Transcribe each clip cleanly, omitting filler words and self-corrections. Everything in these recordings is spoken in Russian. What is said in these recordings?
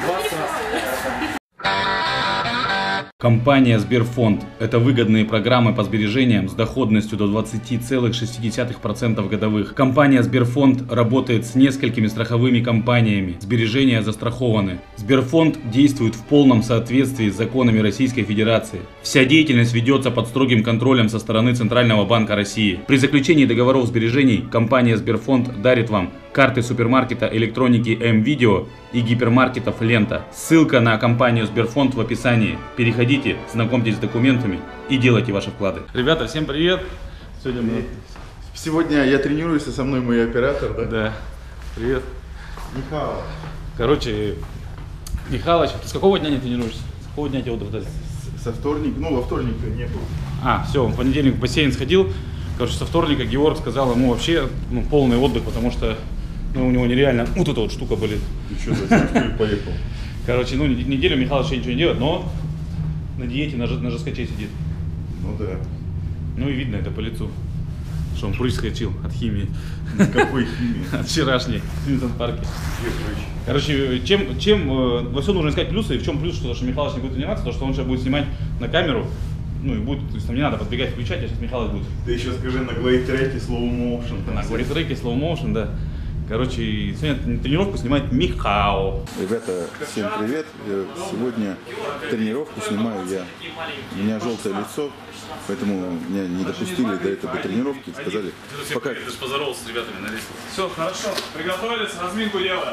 Компания Сберфонд – это выгодные программы по сбережениям с доходностью до 20,6% годовых. Компания Сберфонд работает с несколькими страховыми компаниями. Сбережения застрахованы. Сберфонд действует в полном соответствии с законами Российской Федерации. Вся деятельность ведется под строгим контролем со стороны Центрального банка России. При заключении договоров сбережений компания Сберфонд дарит вам карты супермаркета электроники М-Видео и гипермаркетов Лента. Ссылка на компанию Сберфонд в описании. Переходите, знакомьтесь с документами и делайте ваши вклады. Ребята, всем привет! Сегодня я тренируюсь, и со мной мой оператор, да? Да. Привет. Михаил. Короче, Михалыч, ты с какого дня не тренируешься? С какого дня тебе отдых дали? Со вторника, во вторник не был. Все, в понедельник в бассейн сходил. Короче, со вторника Георг сказал ему вообще полный отдых, потому что у него нереально вот эта вот штука болит. И что, зачем поехал? Короче, неделю Михалыч ничего не делает, но на диете, на жесткаче сидит. Ну да. Ну и видно это по лицу, что он прыщ скачил от химии. Какой химии? От вчерашней в Мидтон-парке. Короче, чем во всем нужно искать плюсы, и в чем плюс, что Михалыч не будет тренироваться, то что он сейчас будет снимать на камеру, и будет, то есть там не надо подбегать, включать, а сейчас Михалыч будет. Ты еще скажи на глейд-треке slow motion. На глейд-треке slow motion, да. Короче, сегодня тренировку снимает Михао. Ребята, всем привет. Сегодня тренировку снимаю я. У меня желтое лицо, поэтому меня не допустили до этого тренировки. Сказали, пока... Ты же поздоровался с ребятами на лестнице. Все, хорошо. Приготовились, разминку делаем.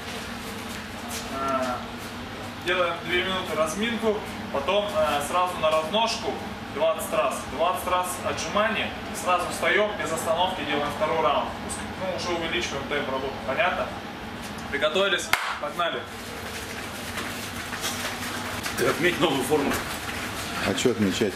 Делаем 2 минуты разминку, потом сразу на разножку 20 раз. 20 раз отжимания, сразу встаем, без остановки делаем второй раунд. Уже увеличиваем темп работы. Понятно? Приготовились? Погнали. Ты отметь новую форму. А что отмечать?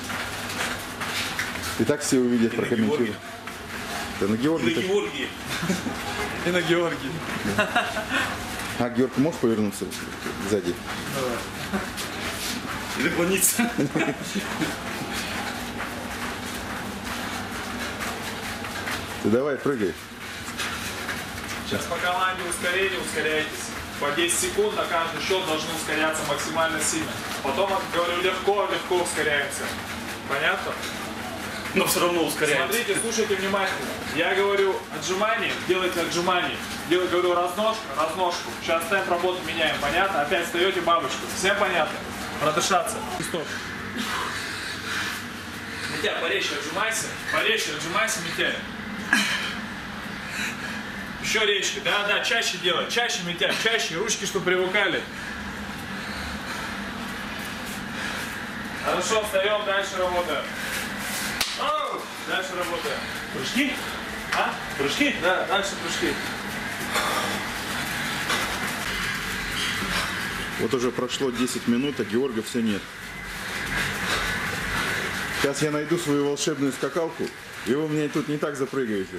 И так все увидят, прокомментируют. Да на Георгии. На Георгии. И на Георгии. А, Георг, можешь повернуться сзади? Давай. И наклониться. Ты давай, прыгай. Сейчас по команде ускорение, ускоряйтесь. По 10 секунд на каждый счет должны ускоряться максимально сильно. Потом, говорю, легко ускоряемся. Понятно? Но все равно ускоряемся. Смотрите, слушайте внимательно. Я говорю отжимание, делайте отжимание. Говорю разножку. Сейчас темп работы меняем, понятно? Опять встаете бабочку. Всем понятно? Продышаться. Стоп. Митя, порезче отжимайся. Порезче отжимайся, Митя. Еще резче. Да, чаще делай. Чаще, Митя, чаще. Ручки, чтобы привыкали. Хорошо, встаем, дальше работаем. Дальше работаем. Прыжки? А? Прыжки? Да, дальше прыжки. Вот уже прошло 10 минут, а Георга все нет. Сейчас я найду свою волшебную скакалку, и вы мне тут не так запрыгаете.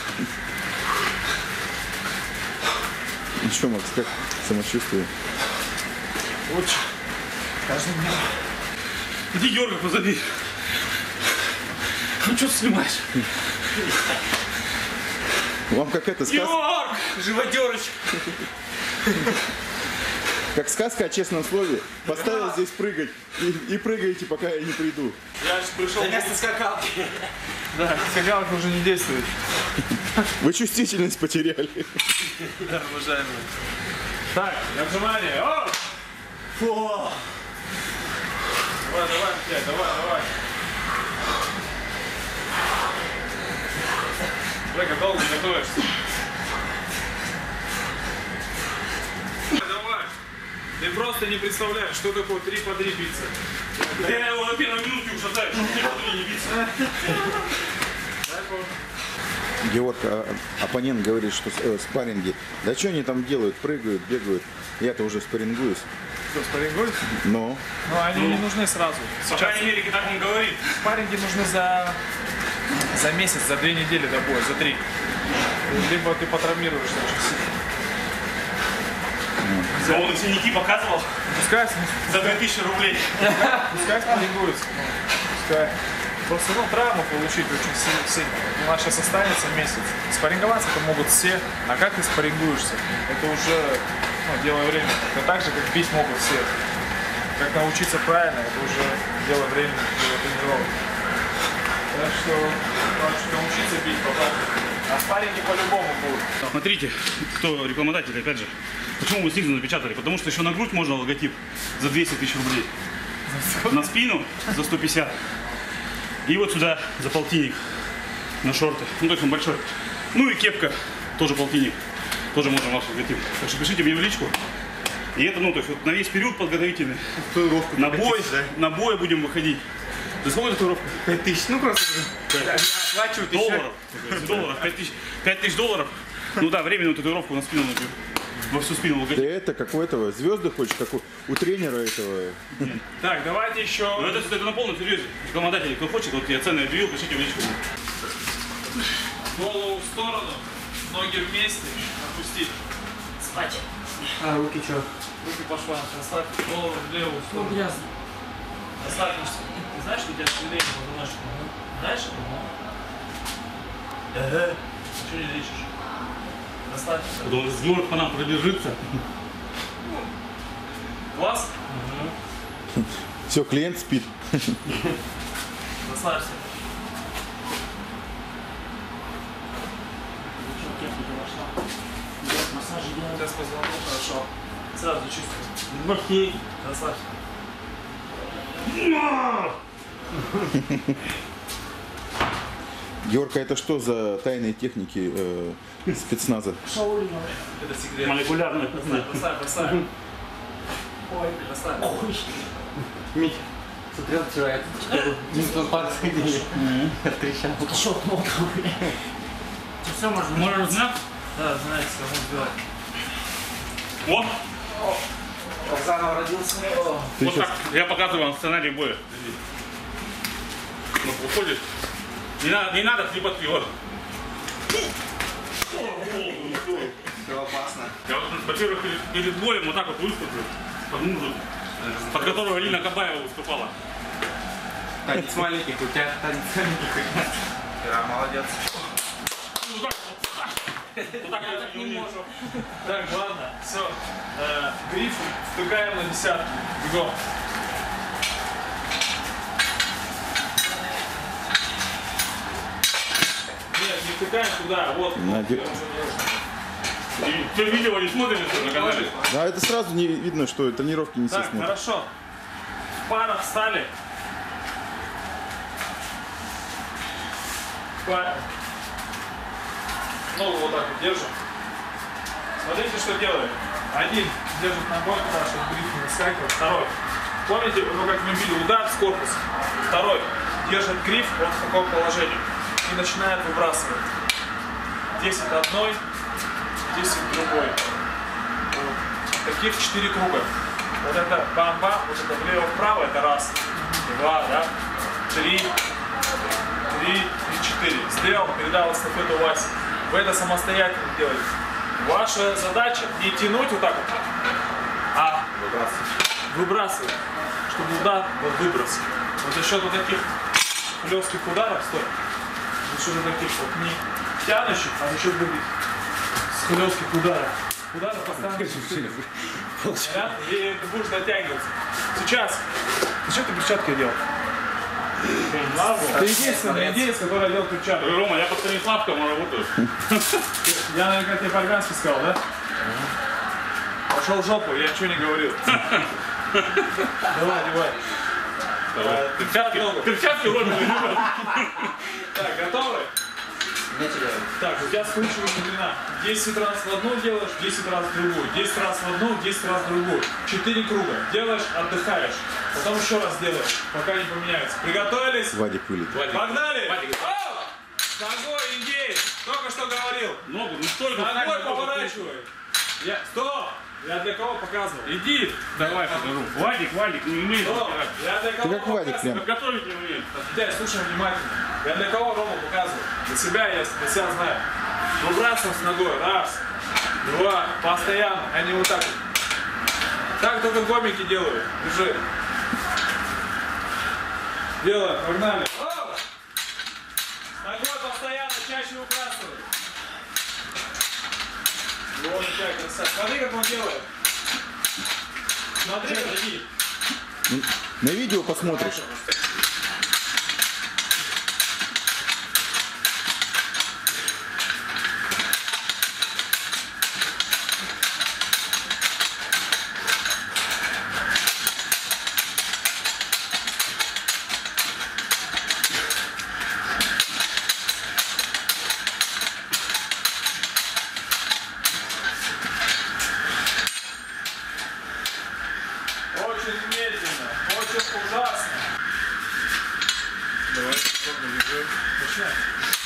Ну что, Макс, как самочувствие? Очень. Каждый день. Иди, Георга, позади. Ну что ты снимаешь? Вам какая-то сказка? Георг! Живодерочка! Как сказка о честном слове. Поставил здесь прыгать и прыгаете, пока я не приду. Я же пришел... Вместо скакалки. Да, скакалка уже не действует. Вы чувствительность потеряли. Да, уважаемые. Так, отжимание. О! Фу. Давай, Митя, давай. Жека, долго готовишься. Давай. Ты просто не представляешь, что такое 3 по 3 биться. Я его на первой минуте ушатаю, чтобы не биться. Георг, оппонент говорит, что спарринги. Да что они там делают? Прыгают, бегают. Я-то уже спаррингуюсь. Что, спаррингуешь? Но. Ну, они не нужны сразу. По крайней мере, так он говорит. Спарринги нужны за месяц, за 2 недели до боя, за 3. Либо ты потравмируешься очень сильно. Он и синяки показывал Пускай, за 2000 рублей. пускай спаррингуется. Пускай. Просто травму получить очень сильно. У нас сейчас останется месяц. Спарринговаться-то могут все, а как ты спаррингуешься? Это уже ну, дело времени. Но так же, как бить могут все. Как научиться правильно, это уже дело времени, дело тренировок. Так что научиться бить потом. А спарринги по-любому будут. Смотрите, кто рекламодатель, опять же. Почему мы снизу напечатали? Потому что еще на грудь можно логотип за 200 тысяч рублей. На спину за 150. И вот сюда за полтинник. На шорты. Ну, то есть он большой. Ну и кепка. Тоже полтинник. Тоже можно ваш логотип. Так что пишите мне в личку. И это, ну, то есть вот на весь период подготовительный. На бой, на бой будем выходить. За сколько татуировка? 5000, ну просто оплачивают долларов. Долларов. 5000 долларов. Ну да, временную татуировку на спину набью. Во всю спину логотип. Да это как у этого, звезды хочешь, как у тренера этого. Так, давайте еще... Ну это на полном серьезе. Рекламодатели, кто хочет, вот я цены объявил, пишите в личку. Голову в сторону, ноги вместе, опустить. Спать. А руки что? Руки по швам, расслабь голову в левую Ну, сторону. грязно. Расслабь мышцы. Ты знаешь, что у тебя сведение позвоночника? Знаешь? Чего не лечишь? Расслабься. Он сможет по нам пробежится. Глаз? Все, клиент спит. Расслабься. Техника вошла. Делать массажи делать. Сейчас позвонок, хорошо. Сразу чувствую. Окей. Расслабься. Георг, а это что за тайные техники спецназа? Шаулин. Это секрет. Молекулярный. Расслабь, расслабь. Ой, Расслабь. ой. Митя, смотрел вчера, я минут 20 ходили. Отрещал. Щелкнул там, бля. Все можно. Можешь знать? Да, знаете, кому сделать. Вот. Как заново родился. Ты Вот сейчас так. Я показываю вам сценарий боя. Ну, уходит. Не надо хлеботки, вот. Все опасно. Я вот, во-первых, перед боем вот так вот выступлю. Под мужу, под которого Лина Кабаева выступала. Танец маленьких, у тебя танец маленьких. Да, молодец. Вот так вот. Вот так я не могу. Так, ладно, все. Гриф втыкаем на десятки. Бегом. Нет, не втыкаем туда, вот. Наде- И ты видео не смотришь на канале? Да, это сразу не видно, что тренировки не все Так, смотрят. хорошо. В парах встали. Ногу вот так вот держим. Смотрите, что делаем. Один держит ногой туда, чтобы гриф не выскакивал. Второй. Помните, ну как мы били удар с корпуса? Второй. Держит гриф вот в таком положении. И начинает выбрасывать. 10 одной, 10 другой. Вот. Таких 4 круга. Вот это бам-бам, вот это влево-вправо, это раз, два, да, 3, 4. Сделал, передал эстафету Васе. Вы это самостоятельно делаете. Ваша задача не тянуть вот так вот, а выбрасывать, чтобы удар был выброс. Вот за счет вот таких хлестких ударов, стой, за счет вот таких вот не тянущих, а за счет других с хлестких ударов. Удары постоянно. Понятно? И ты будешь дотягиваться. Сейчас. Зачем ты перчатки одел? Ты единственный индеец, который одел перчатки. Рома, я под Станиславском работаю. Я, наверное, тебе по-армянски сказал, да? Пошел в жопу, я ничего не говорил. Давай, одевай. Перчатки Рома. Так, готовы? Так, у тебя скручивание длина. 10 раз в одну делаешь, 10 раз в другую. 10 раз в одну, 10 раз в другую. 4 круга. Делаешь, отдыхаешь. Потом еще раз делаешь, пока не поменяется. Приготовились? Вадик вылетел. Погнали! Оу! С ногой, индеец! Только что говорил. Ногу, ну столько. Ногой поворачивай. Стоп! Я для кого показывал? Иди, давай покажу. Вадик, не умеет Стоп! разбирать. Я для кого Ты как Вадик показывал? прям. Готовить не умеет. Дядь, слушай внимательно. Я для кого Рому показываю? Для себя я для себя знаю. Выбрасываем с ногой. Раз, два, постоянно, а не вот так вот. Так только гомики делают. Держи. Делаем, погнали. Оу! С ногой постоянно, чаще выбрасывай. Вот такая красота. Смотри, как он делает. Смотри, подойди. На видео посмотришь. Очень медленно, очень ужасно. Давай, начинай.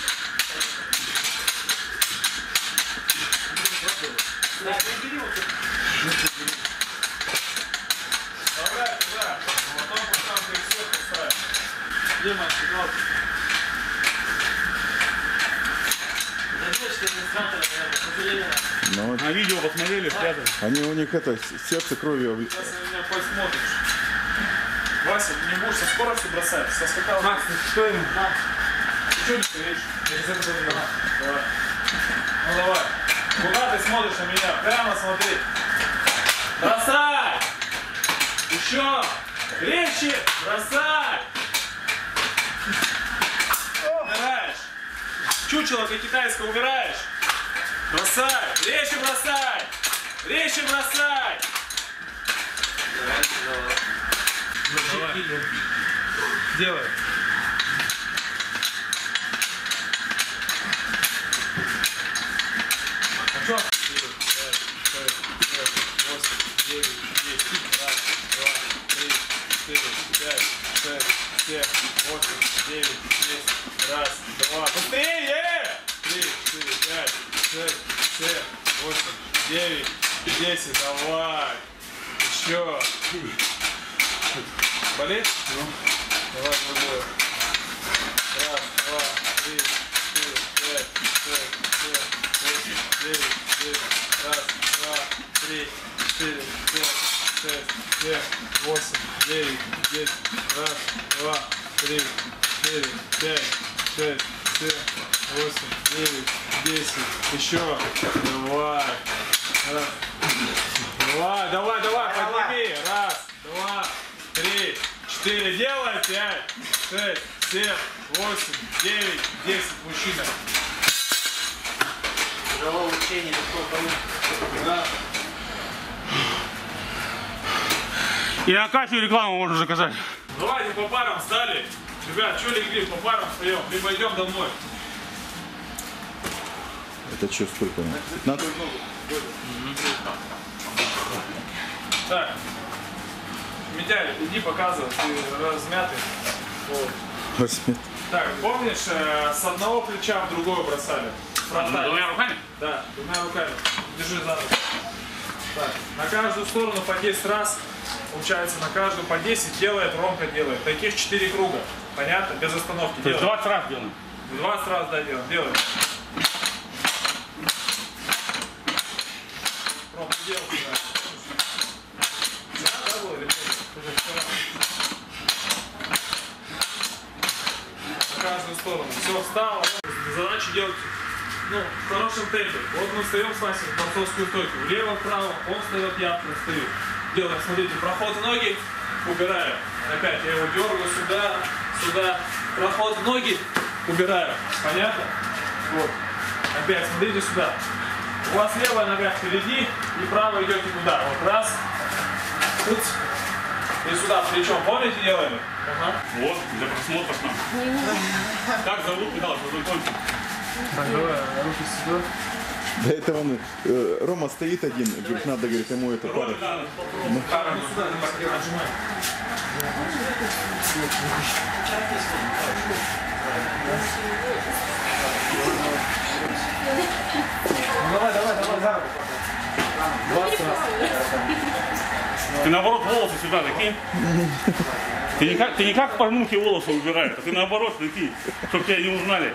Давай, туда. Потом там ты всех поставишь. Где мальчик? Ну, На видео посмотрели, спрятали. они у них это сердце кровью. Сейчас на меня посмотришь. Вася, не будешь со скоростью бросать, со скакалки. Макс, что ему? Ты что не стоишь? Я из этого не знаю. Давай. Ну давай. Куда ты смотришь на меня? Прямо смотри. Бросай! Еще! Резче! Бросай! Убираешь. Чучело по-китайски убираешь. Бросай! Резче бросай! Резче бросай! Давай. Делай. А что? 4, 5, 6, 7, 8, 9, 10. Раз, два, три, 4, 5, 6, 7, 8, 9, 10. Раз, два. Быстрее! 3, 4, 5, 6, 7, 8, 9, 10. Давай. Еще. Болит? Ну. Давай, другой. Раз, два, три, 4, 5, 6, 7, 8, 9, 10. Раз, два, три, 4, 5, 6, 7, 8, 9, 10. Раз, два, три, 4, 5, 6, 7, 8, 9, 10. Еще. Давай. Раз. Давай, подними. Раз, два, три, 4. Делай. 5, 6, 7, 8, 9, 10. Мужчина. Тяжелое учение, легко понять. Да. И на кафе рекламу можно заказать. Давайте по парам встали. Ребят, что легли, по парам встаем, либо идем домой. Это что, сколько? 15? Так. Митяй, иди показывай, ты размятый. Вот. 8. Так, помнишь, с одного плеча в другое бросали? Фронтально. Двумя руками? Да, двумя руками. Держи за руку. Так, на каждую сторону по 10 раз. Получается, на каждую по 10 делает, Ромка делает. Таких 4 круга. Понятно? Без остановки. То есть Делаем. 20 раз делаем. 20 раз, да, делаем. Ром, ты делал сюда. Да, было или нет? На каждую сторону. Все, встал. Задача делать, ну, в хорошем темпе. Вот мы встаем с Васей в борцовскую стойку. Влево-вправо, он встает, я стою. Делаем, смотрите, проход в ноги, убираю. Опять я его дергаю сюда, сюда. Проход в ноги, убираю. Понятно? Вот. Опять смотрите сюда. У вас левая нога впереди и правая идете туда. Вот раз. Тут. И сюда плечом. Помните, делали? Ага. Вот, для просмотра нам. Как зовут педал? Познакомься. Руки сюда. До этого он, Рома стоит один, говорит, надо, говорит, ему это пара. Пара, ну сюда, отжимай. Давай, за руку. 20 раз. Ты наоборот волосы сюда закинь. Ты не как в порнухе волосы убираешь, а ты наоборот такие, чтобы тебя не узнали.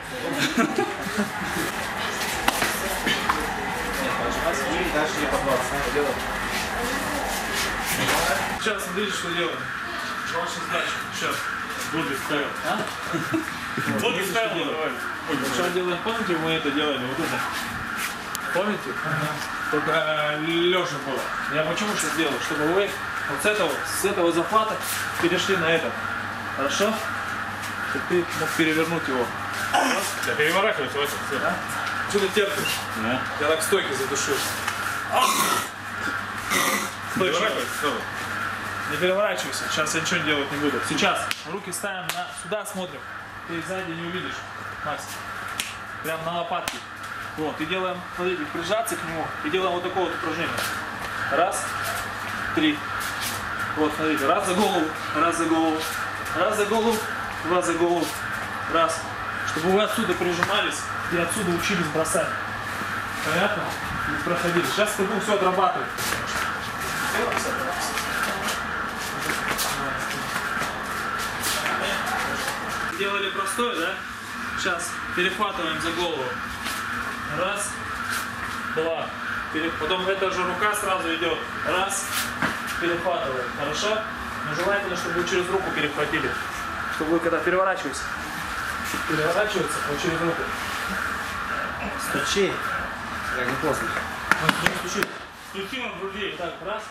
Сейчас смотрите, что делаем. Ваша задача. Сейчас. Боди ставил. Боди ставил, давай. Что делаем? Помните, мы это делали? Вот это. Помните? только лежа было. Я почему сейчас сделал? Чтобы вы вот с этого захвата перешли на это. Хорошо? Чтобы ты мог перевернуть его. Да переворачивайся, Вася, все. Да? Что ты терпишь? Да. Я так стойко задушу. Не переворачивайся. Сейчас я ничего делать не буду. Сейчас руки ставим сюда, смотрим. Ты их сзади не увидишь, Макс. Прям на лопатки. Вот, и делаем, смотрите, прижаться к нему. И делаем вот такое вот упражнение. Раз, 3. Вот, смотрите, раз за голову, раз за голову, раз за голову, два за голову, раз. Чтобы вы отсюда прижимались и отсюда учились бросать. Понятно? И проходили. Сейчас ты будешь все отрабатывать. Делали простой, да? Сейчас перехватываем за голову. Раз, два. Потом эта же рука сразу идет. Раз, перехватываем. Хорошо? Но желательно, чтобы вы через руку перехватили. Чтобы вы когда переворачиваетесь, вот через руку. Стучи. Как не поздно. Стучи. Стучи на груди. Так, раз.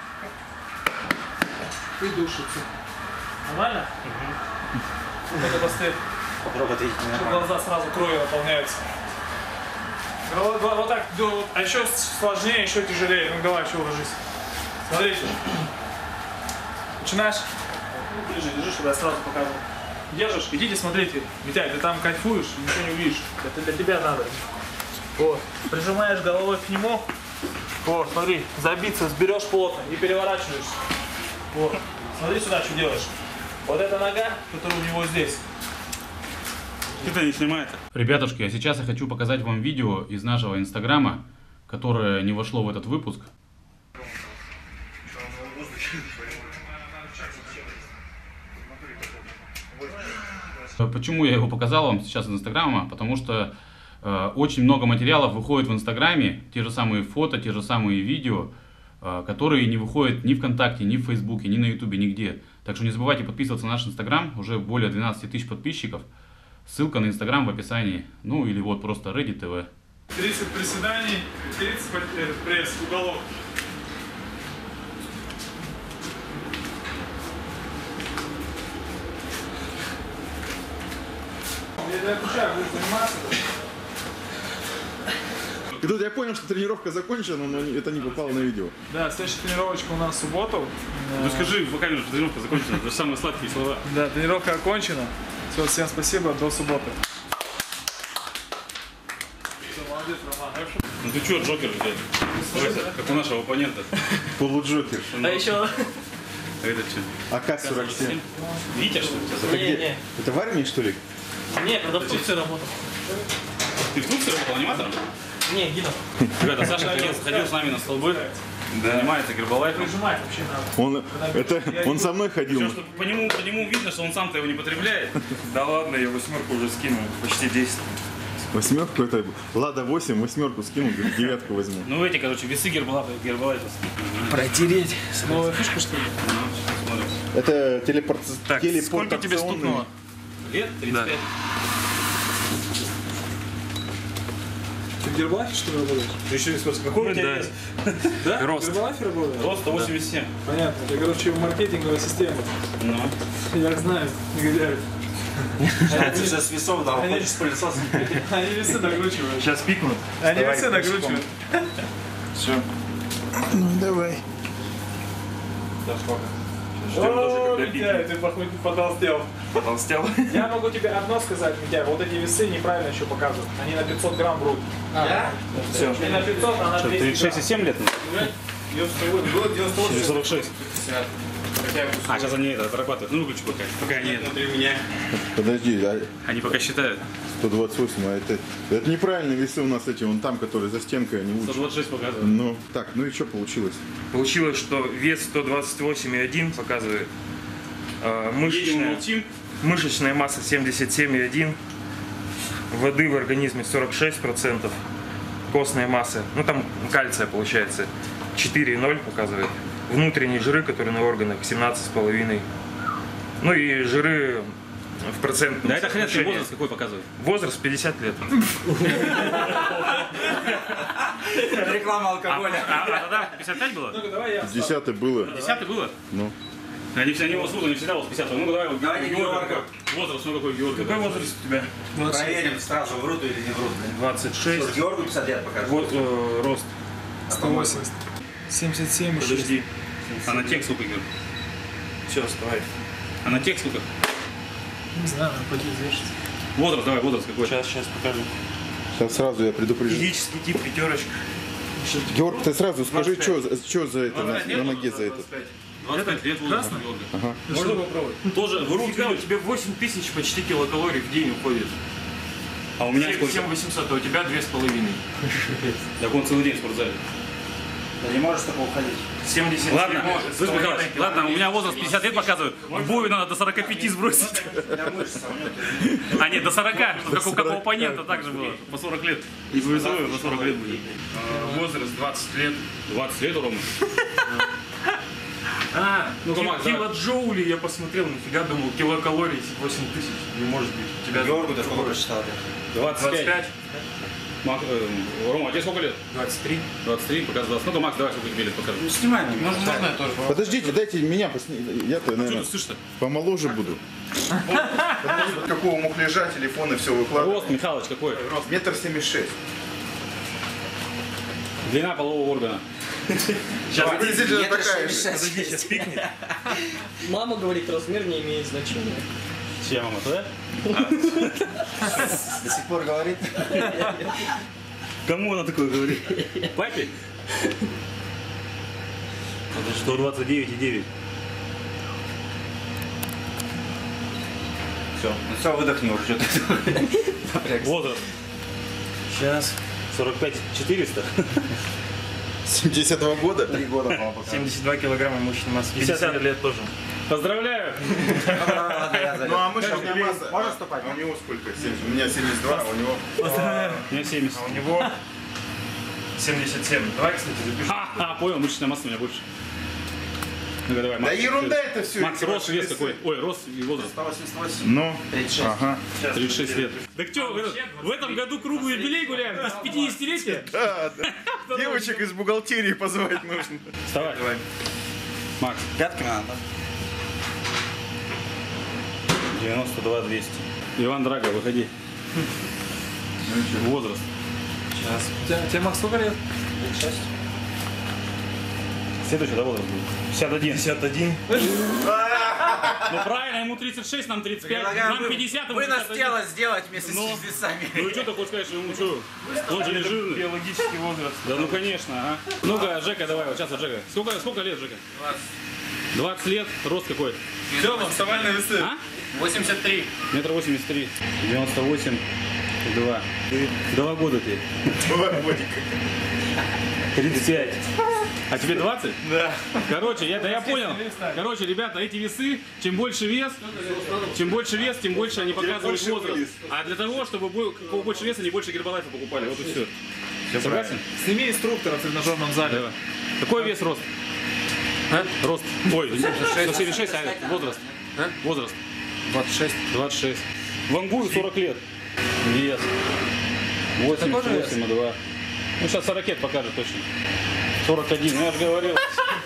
И душится. Нормально? Это быстрее. Попробуй ответить Чтобы нормально. глаза сразу кровью наполняются. Вот так, а еще сложнее, еще тяжелее. Ну давай, еще ложись. Смотрите. Начинаешь? Держи, чтобы я сразу показывал. Держишь, идите, смотрите. Витя, ты там кайфуешь, ничего не увидишь. Это для тебя надо. Вот. Прижимаешь головой к нему. Вот, смотри, за бицепс берешь плотно и переворачиваешься. Вот. Смотри сюда, что делаешь. Вот эта нога, которая у него здесь. Это не снимает. Ребятушки, а сейчас я хочу показать вам видео из нашего инстаграма, которое не вошло в этот выпуск. Почему я его показал вам сейчас из инстаграма? Потому что очень много материалов выходит в инстаграме, те же самые фото, те же самые видео, которые не выходят ни ВКонтакте, ни в Фейсбуке, ни на Ютубе, нигде. Так что не забывайте подписываться на наш инстаграм, уже более 12 тысяч подписчиков. Ссылка на инстаграм в описании, ну или вот просто Reddit TV. 30 приседаний, 30 пресс, уголок. Я отвечаю, буду заниматься. И тут я понял, что тренировка закончена, но это не попало на видео. Да, следующая тренировочка у нас в субботу. Ну скажи в камеру, что тренировка закончена, это же самые сладкие слова. Да, тренировка окончена. Все, всем спасибо, до субботы. Все, молодец, Роман. Ну ты чё, Джокер, блядь? Как у нашего оппонента. Полуджокер. А еще... А это что? АК-47. Витя, что ли? Это где? Это в армии, что ли? Не, продавцовцы работал. Ты в Турции работал аниматором? Не, Гина. Ребята, Саша ходил с нами на столбы, занимается гербалайфом. Прижимать вообще надо. Он со мной ходил. Причем, что по нему видно, что он сам-то его не потребляет. Да ладно, я восьмерку уже скинул, почти 10. Восьмерку это Лада 8, восьмерку скинул, говорит, девятку возьму. Ну эти, короче, весы гербалайфа. Протереть. Новая фишка, что ли? Смотрим. Это Так, сколько тебе стукнуло? Лет 35. Ты в Гербалайфе, что ли, работаешь? Ты еще не сказал, какой у тебя Да. вес? Да? Рост. В Гербалайфе работаешь? Рост 187. Понятно. Это, короче, маркетинговая система. Ну. Я знаю, негодяй. Сейчас весов дал, Они- хочешь с пылесосом? Они весы накручивают. Сейчас пикнут. Они Давай, весы накручивают. Все. Ну давай. Да, сколько? О, Митяй, ты, походу, потолстел. Потолстел. Я могу тебе одно сказать, Митяй, вот эти весы неправильно еще показывают. Они на 500 грамм брут. Все. Не на 500, а на 200 грамм. 36,7 лет? 98, было 98. 46. А, сейчас они это отрабатывают. Ну, выключи пока они это. Подожди, а Они пока считают. 128, а это неправильные весы у нас эти, вон там, которые за стенкой, они лучше. 126 показывают. Ну, так, ну и что получилось? Получилось, что вес 128,1 показывает. Едем, молчим. Мышечная масса 77,1. Воды в организме 46%. Костная масса, ну там кальция получается, 4,0 показывает. Внутренние жиры, которые на органах, 17,5. Ну и жиры в процентном Да это хрен, ты соотношении. возраст какой показывает? Возраст 50 лет. Реклама алкоголя. А тогда 55 было? 10 было. 10 было? Ну. Они всегда вот 50. Ну давай, вот Георгий. Возраст, ну какой Георгий? Какой возраст у тебя? Проверим сразу, врут или не врут. 26. Георгу 50 лет покажу. Вот рост. 180. 77. Подожди. А на текст сколько, Георгий? Все, вставай. А на текст сколько? Не знаю, пойди взвешивать. Возраст, давай, возраст какой? Сейчас покажу. Сейчас сразу я предупрежу. Физический тип пятерочка. Георг, ты сразу скажи, 25. что за это, на ноге за это. 25 лет возраст Георгия. Ага. Можно попробовать? Тоже в руки. У тебя 8000 почти килокалорий в день уходит. А у меня сколько? 7800, а у тебя 2500. Так он целый день в спортзале. Да не можешь такого уходить. 70. Ладно, слышь, Михайлович, ладно, у меня возраст 50 лет показывают. В бою надо до 45 сбросить. Для мышц сравнёт. А нет, до 40, чтобы как у оппонента так же было. По 40 лет. Не повезло, до 40 лет будет. Возраст 20 лет. 20 лет ровно. Ну-ка, Макс, давай. килоджоули я посмотрел, нафига думал, килокалорий 8000. Не может быть. У тебя Георгу ты сколько прочитал? 25. Рома, а тебе сколько лет? 23. 23, показывай 20. Ну-ка, Макс, давай, сколько тебе лет покажи. Ну снимай мне. Можно я тоже? Подождите, дайте меня я-то, Что ты наверное, слышишь-то? помоложе буду. Какого мухляжа, телефоны, все выкладываю. Рост, Михалыч, какой? 1,76 м. Длина полового органа. Сейчас, Выглядит же такая же. подожди, сейчас пикнет. Мама говорит, размер не имеет значения. Чья мама, твоя? До сих пор говорит. Кому она такое говорит? Папе? 129,9. Все, ну все, выдохни уже что-то. Возраст. Сейчас. 45 400. 70-го года? 3 года, мама пока. 72 килограмма мышечной массы. 50 лет тоже. Поздравляю! Ладно, я залез. Ну а мышечная масса, Можно вступать? а у него сколько? 70. У меня 72, а у него... У меня 70. А у него 77. Давай, кстати, запишем. Понял, мышечная масса у меня больше. Ну-ка, давай, Да Макс. ерунда это все. Макс, рост, вес какой? Ой, рост и возраст. 188. Ну, 36. ага. 36 лет. Так что, в этом году круглый юбилей гуляем? С 50-летия? Да, да. Девочек из бухгалтерии позвать нужно. Вставай. Давай. Макс, Пятками надо, да? 92 200. Иван Драго, выходи. Возраст. Сейчас. Тебе, Макс, сколько лет? 36. Следующий, да, возраст будет? 51. 51. Ну правильно, ему 36, нам 35, Предлагаю нам 50, ему вы нас 51. тело сделать вместе Ну. с весами. Ну и что ты хочешь сказать, что ему что? Он же не жирный. Биологический возраст. Да ну конечно, ага. Ну-ка, Жека, давай, вот сейчас вот Жека. Сколько лет, Жека? 20 лет, рост какой? Все, вставай на весы. А? 83. Метр 83, 98, 2. 2 года ты. 35. А тебе 20? Да. Короче, я понял. Короче, ребята, эти весы, чем больше вес, тем больше они показывают возраст. А для того, чтобы у кого больше веса, они больше гербалайфа покупали. Вот и все. Все согласен? Сними инструктора в тренажерном зале. Давай. Какой вес рост? А? Рост. Ой, 76, а возраст? Возраст. 26. 26. Вангую 40 лет. Вес. 88,2. Ну, сейчас 40 лет покажет точно. 41, я же говорил.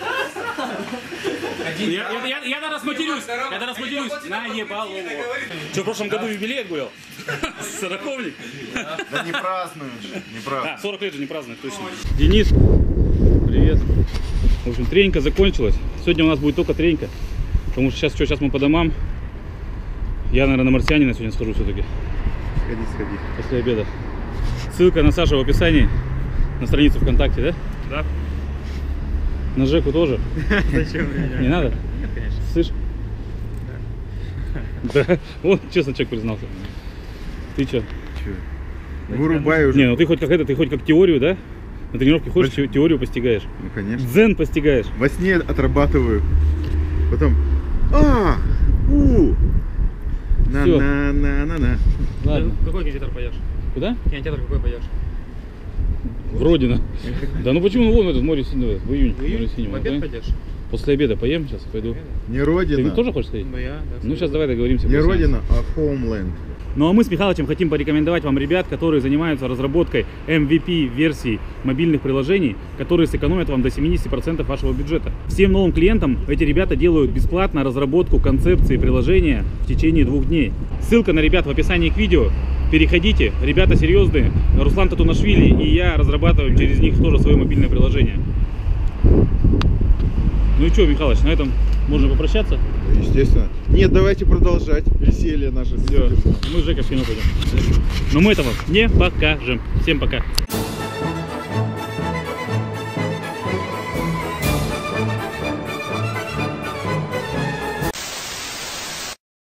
Я даже сматерюсь. Я даже сматерюсь. Наебал его. Что, в прошлом году юбилей отгулял? 40-ник? Да не празднуешь, не празднуешь. А, 40 лет же не празднует, точно. Денис, привет. В общем, тренька закончилась. Сегодня у нас будет только тренька. Потому что сейчас мы по домам. Я, наверное, на Марсианина сегодня схожу все-таки. Сходи. После обеда. Ссылка на Сашу в описании. На страницу ВКонтакте, да? Да. На Жеку тоже? Зачем меня? Не надо? Нет, конечно. Слышь? Да. Вот, честно, человек признался. Ты что? Вырубай уже. Не, ну ты хоть как теорию, да? На тренировке ходишь, теорию постигаешь. Ну, конечно. Дзен постигаешь. Во сне отрабатываю. Потом... Всё. На-на-на-на-на. Ладно. Какой кинотеатр пойдешь? Куда? Кинотеатр какой пойдешь? В Родина. Да ну почему? Ну вон этот море синего, в июне. Море синего. В обед пойдешь? После обеда поем, сейчас пойду. Не Ты Родина. тоже хочешь сходить? Ну я, да. Ну сейчас давай договоримся. Не по сеансу. Родина, а Homeland. Ну а мы с Михалычем хотим порекомендовать вам ребят, которые занимаются разработкой MVP-версий мобильных приложений, которые сэкономят вам до 70% вашего бюджета. Всем новым клиентам эти ребята делают бесплатно разработку концепции приложения в течение 2 дней. Ссылка на ребят в описании к видео. Переходите, ребята серьезные. Руслан Татунашвили и я разрабатываем через них тоже свое мобильное приложение. Ну и что, Михалыч, на этом можно попрощаться? Естественно. Нет, давайте продолжать веселье наше. Все, мы с Жекой в кино пойдем. Но мы этого не покажем. Всем пока.